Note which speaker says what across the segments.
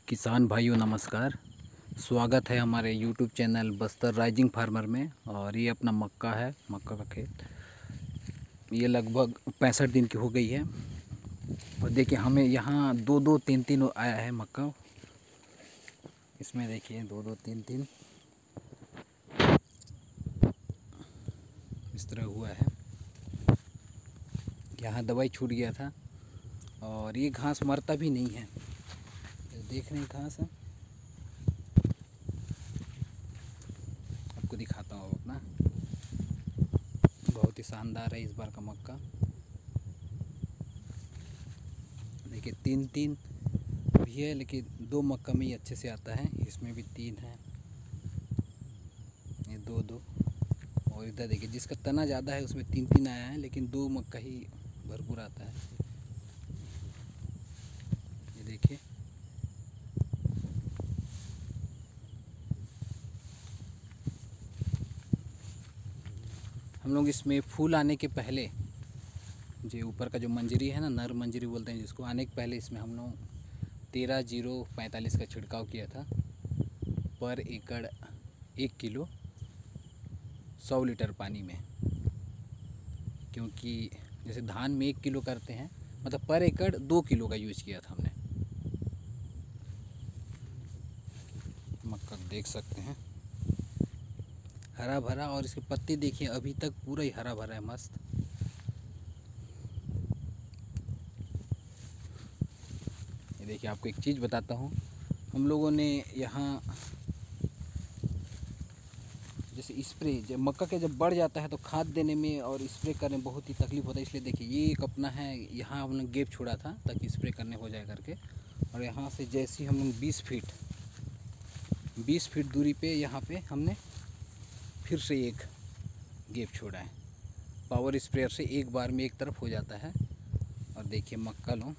Speaker 1: किसान भाइयों नमस्कार। स्वागत है हमारे YouTube channel Bastar rising farmer में। और ये अपना मक्का है, मक्का का खेत। ये लगभग 65 दिन की हो गई है। और देखिए हमें यहाँ दो दो तीन तीन आया है मक्का। इसमें देखिए दो दो तीन तीन इस तरह हुआ है। यहाँ दवाई छूट गया था। और ये घास मरता भी नहीं है, देख रहे हैं घास है। आपको दिखाता हूँ अपना, बहुत ही शानदार है इस बार का मक्का। देखिए तीन तीन भी है, लेकिन दो मक्का में ही अच्छे से आता है। इसमें भी तीन है, ये दो दो। और इधर देखिए जिसका तना ज़्यादा है उसमें तीन तीन आया है, लेकिन दो मक्का ही भरपूर आता है। ये देखिए हम लोग इसमें फूल आने के पहले, जो ऊपर का जो मंजरी है ना, नर मंजरी बोलते हैं जिसको, आने के पहले इसमें हम लोग 13-0-45 का छिड़काव किया था। पर एकड़ 1 किलो 100 लीटर पानी में। क्योंकि जैसे धान में 1 किलो करते हैं, मतलब पर एकड़ 2 किलो का यूज किया था हमने। मक्का देख सकते हैं हरा भरा, और इसके पत्ते देखिए अभी तक पूरा ही हरा भरा है, मस्त। ये देखिए आपको एक चीज़ बताता हूँ। हम लोगों ने यहाँ जैसे स्प्रे, जब मक्का के जब बढ़ जाता है तो खाद देने में और स्प्रे करने में बहुत ही तकलीफ होता है। इसलिए देखिए ये एक अपना है, यहाँ हमने गैप छोड़ा था ताकि स्प्रे करने हो जाए करके। और यहाँ से जैसे हम लोग 20 फीट दूरी पे यहाँ पे हमने फिर से एक गैप छोड़ा है। पावर स्प्रेयर से एक बार में एक तरफ हो जाता है। और देखिए मक्का लो,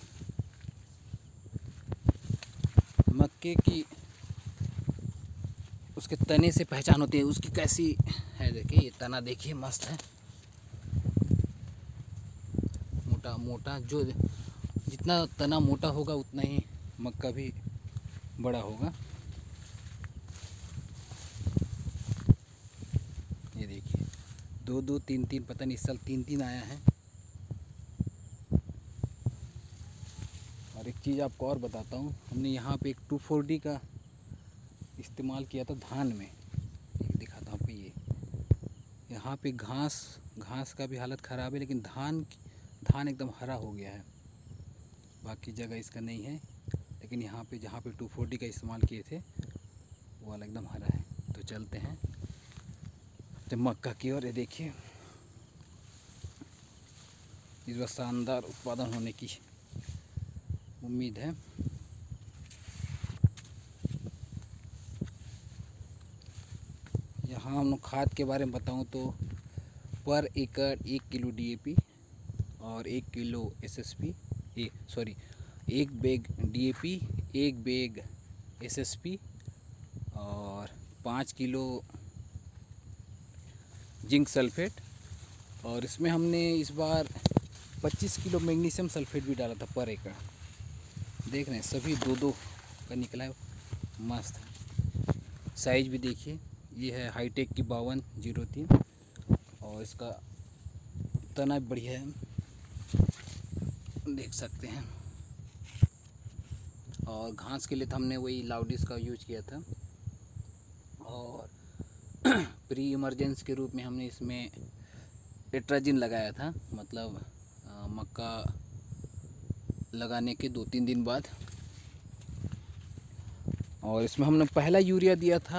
Speaker 1: मक्के की उसके तने से पहचान होती है उसकी कैसी है। देखिए ये तना देखिए मस्त है, मोटा मोटा। जो जितना तना मोटा होगा उतना ही मक्का भी बड़ा होगा। ये देखिए दो दो तीन तीन, पता नहीं इस साल तीन तीन आया है। और एक चीज़ आपको और बताता हूँ, हमने यहाँ पे एक 2,4-D का इस्तेमाल किया था धान में। एक दिखाता हूँ आपको, ये यहाँ पे घास का भी हालत ख़राब है, लेकिन धान एकदम हरा हो गया है। बाकी जगह इसका नहीं है, लेकिन यहाँ पे जहाँ पे 2,4-D का इस्तेमाल किए थे वो वाला एकदम हरा है। तो चलते हैं तो मक्का की ओर। ये देखिए इस बार शानदार उत्पादन होने की उम्मीद है। यहाँ हम लोग खाद के बारे में बताऊँ तो पर एकड़ 1 किलो DAP और 1 किलो SSP, एक बैग DAP, एक बैग SSP और 5 किलो जिंक सल्फेट। और इसमें हमने इस बार 25 किलो मैग्नीशियम सल्फेट भी डाला था पर एकड़। देख रहे हैं सभी दो दो का निकला है, मस्त। साइज भी देखिए, ये है हाईटेक की 5203 और इसका तना बढ़िया है, देख सकते हैं। और घास के लिए तो हमने वही लाउडिस का यूज किया था। और प्री इमरजेंसी के रूप में हमने इसमें टेट्राजिन लगाया था, मतलब मक्का लगाने के 2-3 दिन बाद। और इसमें हमने पहला यूरिया दिया था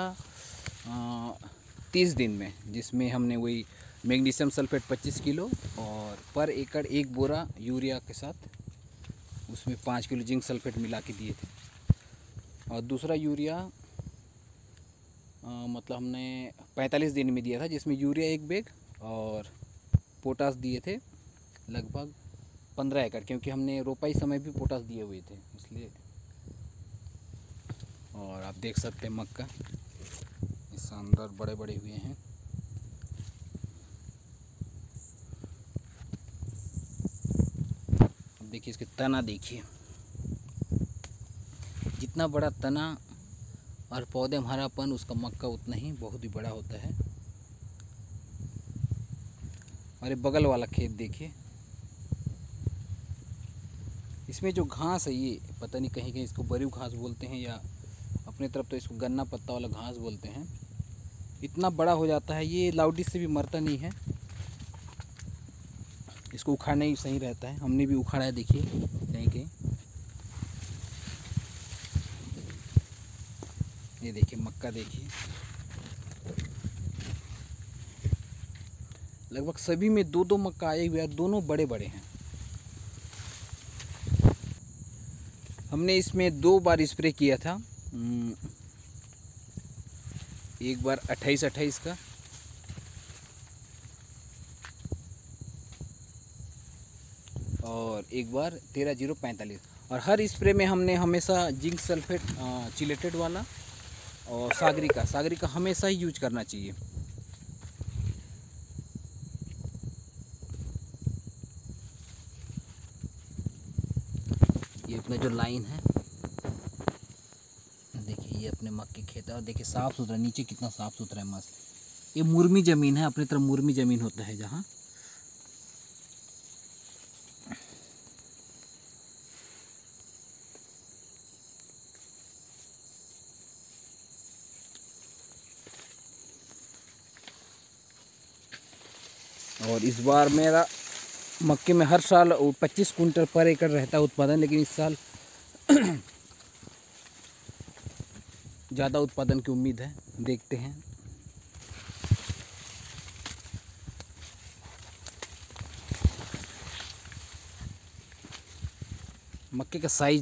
Speaker 1: 30 दिन में, जिसमें हमने वही मैग्नीशियम सल्फेट 25 किलो और पर एकड़ 1 बोरा यूरिया के साथ उसमें 5 किलो जिंक सल्फेट मिला के दिए थे। और दूसरा यूरिया मतलब हमने 45 दिन में दिया था, जिसमें यूरिया 1 बैग और पोटास दिए थे लगभग 15 एकड़, क्योंकि हमने रोपाई समय भी पोटास दिए हुए थे इसलिए। और आप देख सकते हैं मक्का ये शानदार बड़े बड़े हुए हैं। अब देखिए इसके तना देखिए, जितना बड़ा तना और पौधे में हरापन, उसका मक्का उतना ही बहुत ही बड़ा होता है। और ये बगल वाला खेत देखिए, इसमें जो घास है ये पता नहीं, कहीं कहीं इसको बरीव घास बोलते हैं या अपने तरफ तो इसको गन्ना पत्ता वाला घास बोलते हैं। इतना बड़ा हो जाता है ये, लाउडी से भी मरता नहीं है। इसको उखाड़ना ही सही रहता है, हमने भी उखाड़ा है, देखिए कहीं कहीं। ये देखिए मक्का, देखिए लगभग सभी में दो दो मक्का आए हुए हैं, दोनों बड़े बड़े हैं। हमने इसमें 2 बार स्प्रे किया था, एक बार 28-28 का और एक बार 13-0-45। और हर स्प्रे में हमने हमेशा जिंक सल्फेट चिलेटेड वाला और सागरी का हमेशा ही यूज करना चाहिए। ये अपना जो लाइन है देखिए, ये अपने मक्के खेत है और देखिए साफ़ सुथरा, नीचे कितना साफ़ सुथरा है, मस्त। ये मुर्मी ज़मीन है, अपनी तरफ मुर्मी ज़मीन होता है जहाँ। और इस बार मेरा मक्के में हर साल 25 कुंटल पर एकड़ रहता है उत्पादन, लेकिन इस साल ज़्यादा उत्पादन की उम्मीद है, देखते हैं। मक्के का साइज